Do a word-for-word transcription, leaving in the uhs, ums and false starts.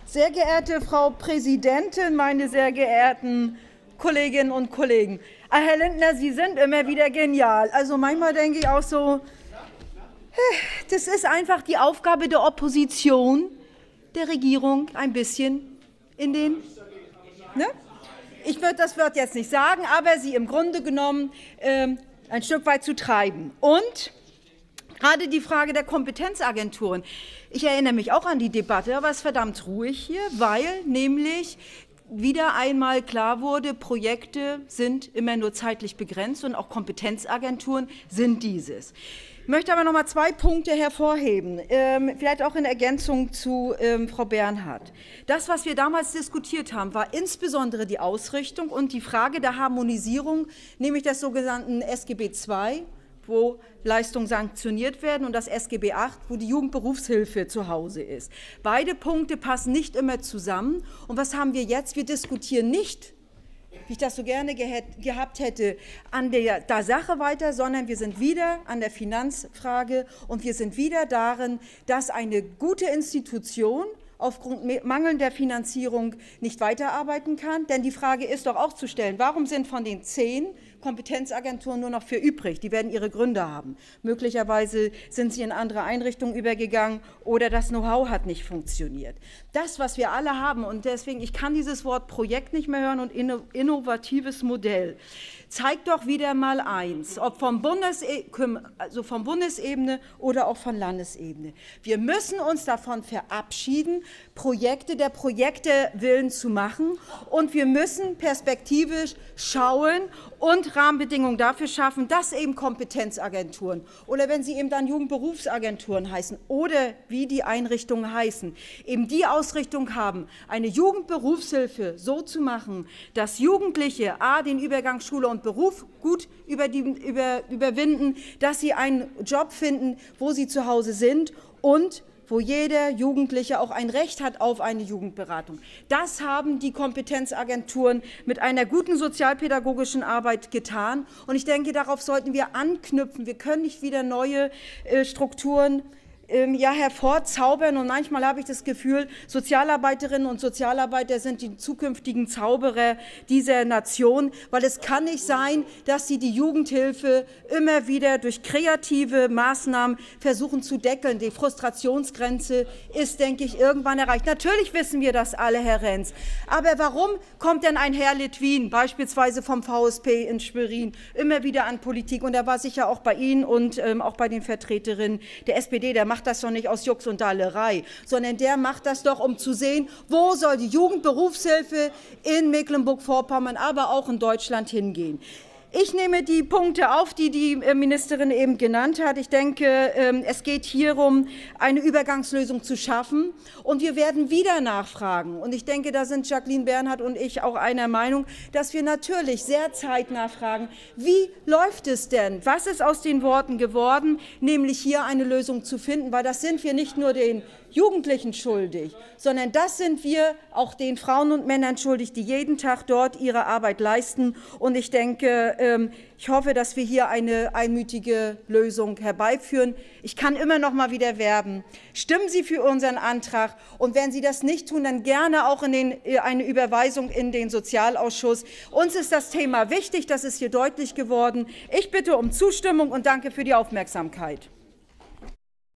Sehr geehrte Frau Präsidentin, meine sehr geehrten Kolleginnen und Kollegen. Herr Lindner, Sie sind immer wieder genial. Also manchmal denke ich auch so, das ist einfach die Aufgabe der Opposition, der Regierung ein bisschen in den... Ne? Ich würde das Wort jetzt nicht sagen, aber sie im Grunde genommen ähm, ein Stück weit zu treiben. Und gerade die Frage der Kompetenzagenturen. Ich erinnere mich auch an die Debatte, aber es ist verdammt ruhig hier, weil nämlich wieder einmal klar wurde, Projekte sind immer nur zeitlich begrenzt und auch Kompetenzagenturen sind dieses. Ich möchte aber noch mal zwei Punkte hervorheben, ähm, vielleicht auch in Ergänzung zu ähm, Frau Bernhardt. Das, was wir damals diskutiert haben, war insbesondere die Ausrichtung und die Frage der Harmonisierung, nämlich des sogenannten S G B zwei, wo Leistungen sanktioniert werden, und das S G B acht, wo die Jugendberufshilfe zu Hause ist. Beide Punkte passen nicht immer zusammen. Und was haben wir jetzt? Wir diskutieren nicht, wie ich das so gerne gehabt hätte, an der, der Sache weiter, sondern wir sind wieder an der Finanzfrage und wir sind wieder darin, dass eine gute Institution aufgrund mangelnder Finanzierung nicht weiterarbeiten kann. Denn die Frage ist doch auch zu stellen, warum sind von den zehn Kompetenzagenturen nur noch vier übrig? Die werden ihre Gründe haben. Möglicherweise sind sie in andere Einrichtungen übergegangen oder das Know-how hat nicht funktioniert. Das, was wir alle haben, und deswegen, ich kann dieses Wort Projekt nicht mehr hören und innovatives Modell, zeigt doch wieder mal eins, ob vom Bundes, also von Bundesebene oder auch von Landesebene. Wir müssen uns davon verabschieden, Projekte der Projekte willen zu machen, und wir müssen perspektivisch schauen und Rahmenbedingungen dafür schaffen, dass eben Kompetenzagenturen oder wenn sie eben dann Jugendberufsagenturen heißen oder wie die Einrichtungen heißen, eben die Ausrichtung haben, eine Jugendberufshilfe so zu machen, dass Jugendliche a. den Übergang Schule und Beruf gut über die, über, überwinden, dass sie einen Job finden, wo sie zu Hause sind und wo jeder Jugendliche auch ein Recht hat auf eine Jugendberatung. Das haben die Kompetenzagenturen mit einer guten sozialpädagogischen Arbeit getan. Und ich denke, darauf sollten wir anknüpfen. Wir können nicht wieder neue äh, Strukturen ja, hervorzaubern, und manchmal habe ich das Gefühl, Sozialarbeiterinnen und Sozialarbeiter sind die zukünftigen Zauberer dieser Nation, weil es kann nicht sein, dass sie die Jugendhilfe immer wieder durch kreative Maßnahmen versuchen zu deckeln. Die Frustrationsgrenze ist, denke ich, irgendwann erreicht. Natürlich wissen wir das alle, Herr Renz, aber warum kommt denn ein Herr Litwin, beispielsweise vom V S P in Schwerin, immer wieder an Politik? Und er war sicher auch bei Ihnen und ähm, auch bei den Vertreterinnen der S P D, der macht das doch nicht aus Jux und Dallerei, sondern der macht das doch, um zu sehen, wo soll die Jugendberufshilfe in Mecklenburg-Vorpommern, aber auch in Deutschland hingehen. Ich nehme die Punkte auf, die die Ministerin eben genannt hat. Ich denke, es geht hierum, eine Übergangslösung zu schaffen. Und wir werden wieder nachfragen. Und ich denke, da sind Jacqueline Bernhardt und ich auch einer Meinung, dass wir natürlich sehr zeitnah fragen, wie läuft es denn? Was ist aus den Worten geworden, nämlich hier eine Lösung zu finden? Weil das sind wir nicht nur den Jugendlichen schuldig, sondern das sind wir auch den Frauen und Männern schuldig, die jeden Tag dort ihre Arbeit leisten. Und ich denke, ich hoffe, dass wir hier eine einmütige Lösung herbeiführen. Ich kann immer noch mal wieder werben. Stimmen Sie für unseren Antrag. Und wenn Sie das nicht tun, dann gerne auch in den, eine Überweisung in den Sozialausschuss. Uns ist das Thema wichtig. Das ist hier deutlich geworden. Ich bitte um Zustimmung und danke für die Aufmerksamkeit.